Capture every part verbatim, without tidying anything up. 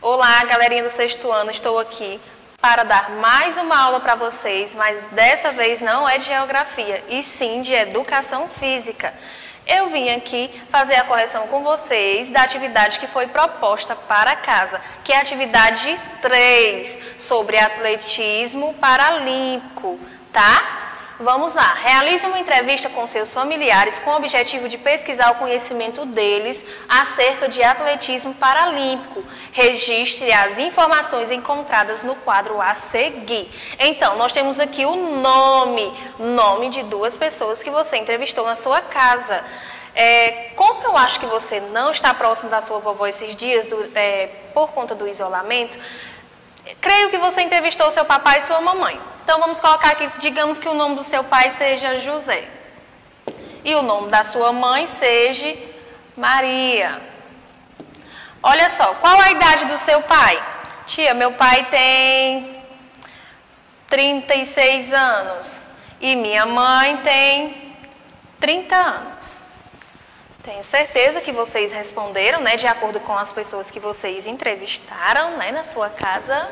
Olá, galerinha do sexto ano, estou aqui para dar mais uma aula para vocês, mas dessa vez não é de geografia, e sim de educação física. Eu vim aqui fazer a correção com vocês da atividade que foi proposta para casa, que é a atividade três, sobre atletismo paralímpico, tá? Vamos lá, realize uma entrevista com seus familiares com o objetivo de pesquisar o conhecimento deles acerca de atletismo paralímpico. Registre as informações encontradas no quadro a seguir. Então, nós temos aqui o nome, nome de duas pessoas que você entrevistou na sua casa. É, como eu acho que você não está próximo da sua vovó esses dias, do, é, por conta do isolamento, creio que você entrevistou seu papai e sua mamãe. Então, vamos colocar aqui, digamos que o nome do seu pai seja José. E o nome da sua mãe seja Maria. Olha só, qual a idade do seu pai? Tia, meu pai tem trinta e seis anos. E minha mãe tem trinta anos. Tenho certeza que vocês responderam, né, de acordo com as pessoas que vocês entrevistaram, né, na sua casa.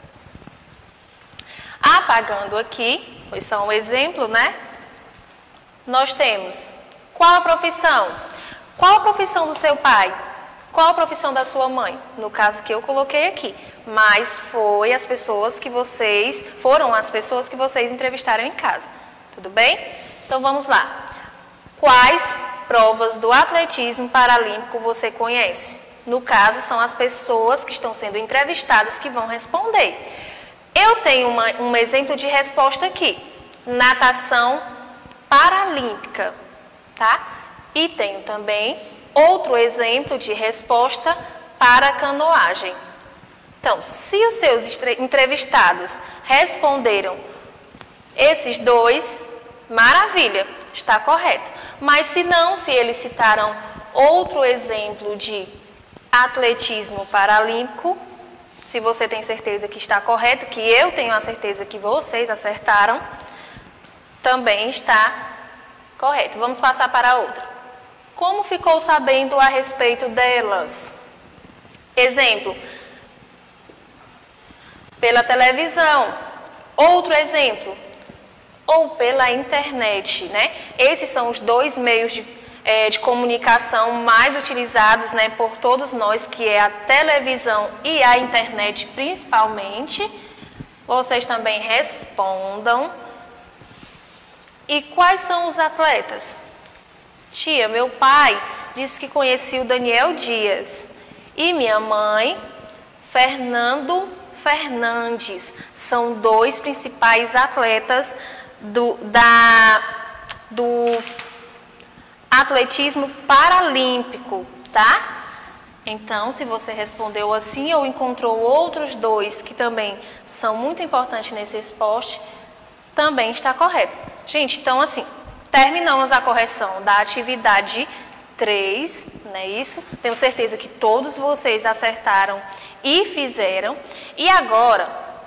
Apagando aqui, foi só um exemplo, né? Nós temos qual a profissão? Qual a profissão do seu pai? Qual a profissão da sua mãe? No caso que eu coloquei aqui, mas foi as pessoas que vocês, foram as pessoas que vocês entrevistaram em casa. Tudo bem? Então vamos lá. Quais provas do atletismo paralímpico você conhece? No caso, são as pessoas que estão sendo entrevistadas que vão responder. Eu tenho uma, um exemplo de resposta aqui, natação paralímpica, tá? E tenho também outro exemplo de resposta para canoagem. Então, se os seus entrevistados responderam esses dois, maravilha, está correto. Mas se não, se eles citaram outro exemplo de atletismo paralímpico, se você tem certeza que está correto, que eu tenho a certeza que vocês acertaram, também está correto. Vamos passar para a outra. Como ficou sabendo a respeito delas? Exemplo, pela televisão. Outro exemplo, ou pela internet, né? Esses são os dois meios de É, de comunicação mais utilizados, né, por todos nós, que é a televisão e a internet principalmente. Vocês também respondam. E quais são os atletas? Tia, meu pai disse que conhecia o Daniel Dias. E minha mãe, Fernando Fernandes. São dois principais atletas do, da, do atletismo paralímpico, tá? Então, se você respondeu assim ou encontrou outros dois que também são muito importantes nesse esporte, também está correto. Gente, então assim, terminamos a correção da atividade três, não é isso? Tenho certeza que todos vocês acertaram e fizeram. E agora,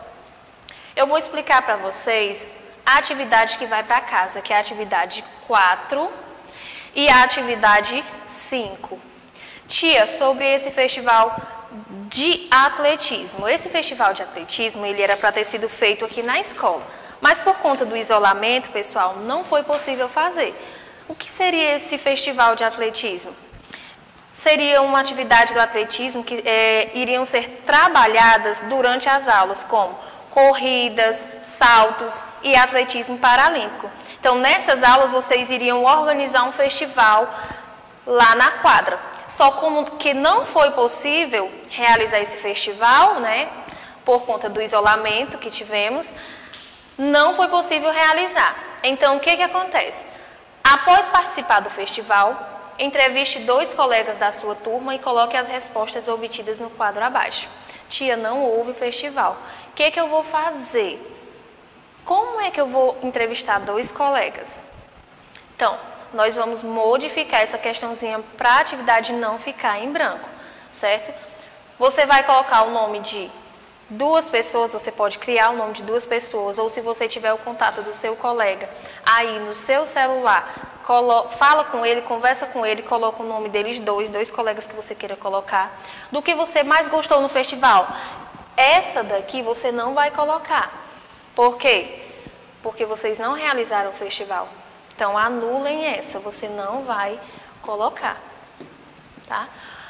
eu vou explicar para vocês a atividade que vai para casa, que é a atividade quatro, e a atividade cinco. Tia, sobre esse festival de atletismo. Esse festival de atletismo, ele era para ter sido feito aqui na escola. Mas por conta do isolamento, pessoal, não foi possível fazer. O que seria esse festival de atletismo? Seria uma atividade do atletismo que é, iriam ser trabalhadas durante as aulas, como corridas, saltos e atletismo paralímpico. Então, nessas aulas, vocês iriam organizar um festival lá na quadra. Só como que não foi possível realizar esse festival, né, por conta do isolamento que tivemos, não foi possível realizar. Então, o que que acontece? Após participar do festival, entreviste dois colegas da sua turma e coloque as respostas obtidas no quadro abaixo. Tia, não houve festival. O que que eu vou fazer? Como é que eu vou entrevistar dois colegas? Então, nós vamos modificar essa questãozinha para a atividade não ficar em branco, certo? Você vai colocar o nome de duas pessoas, você pode criar o nome de duas pessoas, ou se você tiver o contato do seu colega aí no seu celular, colo, fala com ele, conversa com ele, coloca o nome deles dois, dois colegas que você queira colocar. Do que você mais gostou no festival? Essa daqui você não vai colocar. Por quê? Porque vocês não realizaram o festival. Então, anulem essa, você não vai colocar, tá?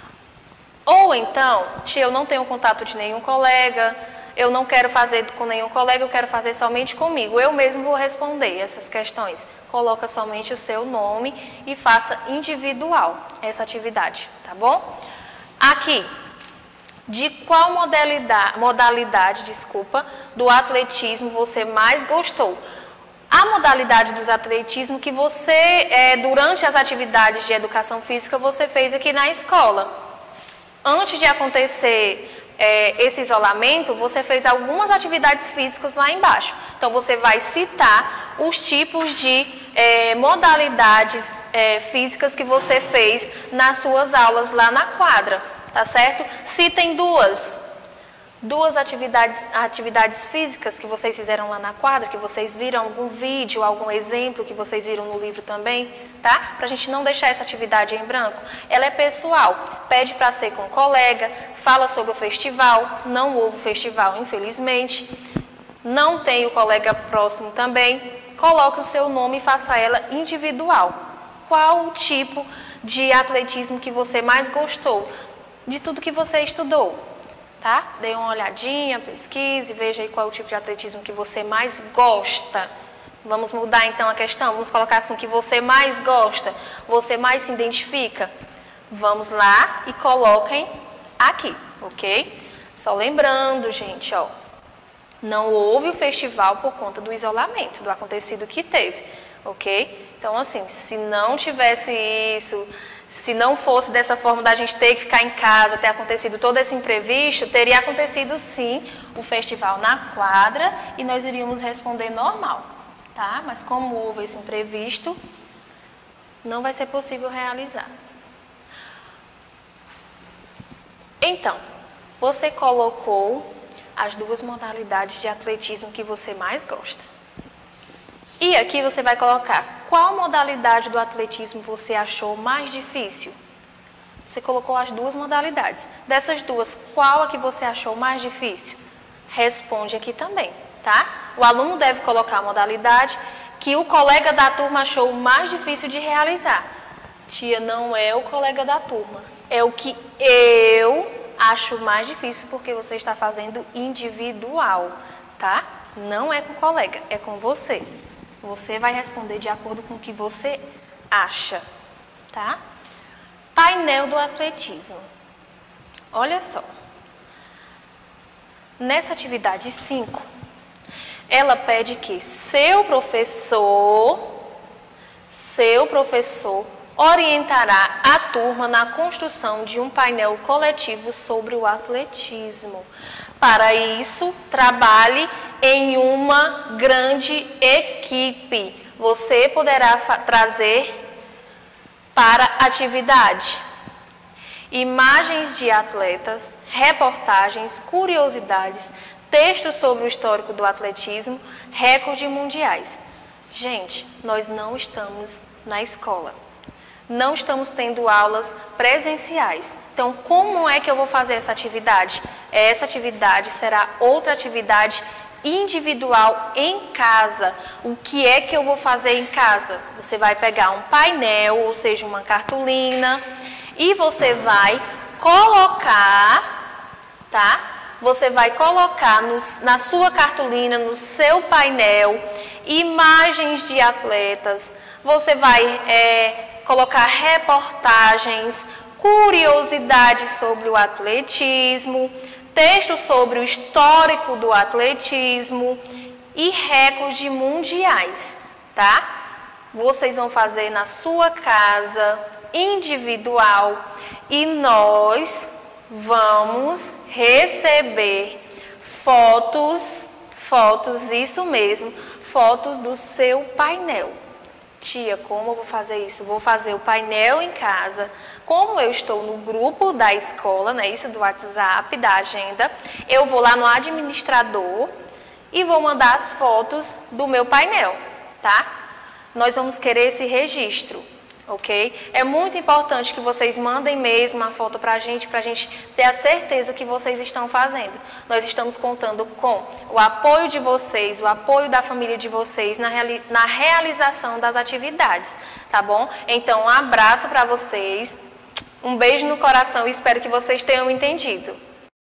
Ou então, tia, eu não tenho contato de nenhum colega, eu não quero fazer com nenhum colega, eu quero fazer somente comigo. Eu mesmo vou responder essas questões. Coloca somente o seu nome e faça individual essa atividade, tá bom? Aqui, de qual modalidade, modalidade, desculpa, do atletismo você mais gostou? A modalidade dos atletismo que você, é, durante as atividades de educação física, você fez aqui na escola. Antes de acontecer é, esse isolamento, você fez algumas atividades físicas lá embaixo. Então, você vai citar os tipos de é, modalidades é, físicas que você fez nas suas aulas lá na quadra, tá certo? Citem duas. Duas atividades, atividades físicas que vocês fizeram lá na quadra, que vocês viram algum vídeo, algum exemplo que vocês viram no livro também, tá? Pra gente não deixar essa atividade em branco. Ela é pessoal, pede para ser com colega, fala sobre o festival, não houve festival, infelizmente. Não tem o colega próximo também, coloque o seu nome e faça ela individual. Qual o tipo de atletismo que você mais gostou? De tudo que você estudou. Tá? Dê uma olhadinha, pesquise, veja aí qual é o tipo de atletismo que você mais gosta. Vamos mudar então a questão, vamos colocar assim, que você mais gosta, você mais se identifica. Vamos lá e coloquem aqui, ok? Só lembrando, gente, ó, não houve o festival por conta do isolamento, do acontecido que teve, ok? Então, assim, se não tivesse isso... Se não fosse dessa forma da gente ter que ficar em casa, ter acontecido todo esse imprevisto, teria acontecido sim o festival na quadra e nós iríamos responder normal, tá? Mas como houve esse imprevisto, não vai ser possível realizar. Então, você colocou as duas modalidades de atletismo que você mais gosta. E aqui você vai colocar qual modalidade do atletismo você achou mais difícil. Você colocou as duas modalidades. Dessas duas, qual a que você achou mais difícil? Responde aqui também, tá? O aluno deve colocar a modalidade que o colega da turma achou mais difícil de realizar. Tia, não é o colega da turma, é o que eu acho mais difícil porque você está fazendo individual, tá? Não é com o colega, é com você. Você vai responder de acordo com o que você acha, tá? Painel do atletismo. Olha só. Nessa atividade cinco, ela pede que seu professor, seu professor orientará a turma na construção de um painel coletivo sobre o atletismo. Para isso, trabalhe em uma grande equipe. Você poderá trazer para a atividade imagens de atletas, reportagens, curiosidades, textos sobre o histórico do atletismo, recordes mundiais. Gente, nós não estamos na escola. Não estamos tendo aulas presenciais. Então, como é que eu vou fazer essa atividade? Essa atividade será outra atividade individual em casa. O que é que eu vou fazer em casa? Você vai pegar um painel, ou seja, uma cartolina, e você vai colocar, tá? Você vai colocar no, na sua cartolina, no seu painel, imagens de atletas. Você vai é, colocar reportagens, curiosidades sobre o atletismo, textos sobre o histórico do atletismo e recordes mundiais, tá? Vocês vão fazer na sua casa, individual, e nós vamos receber fotos, fotos, isso mesmo, fotos do seu painel. Tia, como eu vou fazer isso? Vou fazer o painel em casa. Como eu estou no grupo da escola, né, isso do WhatsApp, da agenda, eu vou lá no administrador e vou mandar as fotos do meu painel, tá? nós vamos querer esse registro, ok? É muito importante que vocês mandem mesmo uma foto para a gente, para a gente ter a certeza que vocês estão fazendo. Nós estamos contando com o apoio de vocês, o apoio da família de vocês na, reali na realização das atividades, tá bom? Então, um abraço para vocês, um beijo no coração e espero que vocês tenham entendido.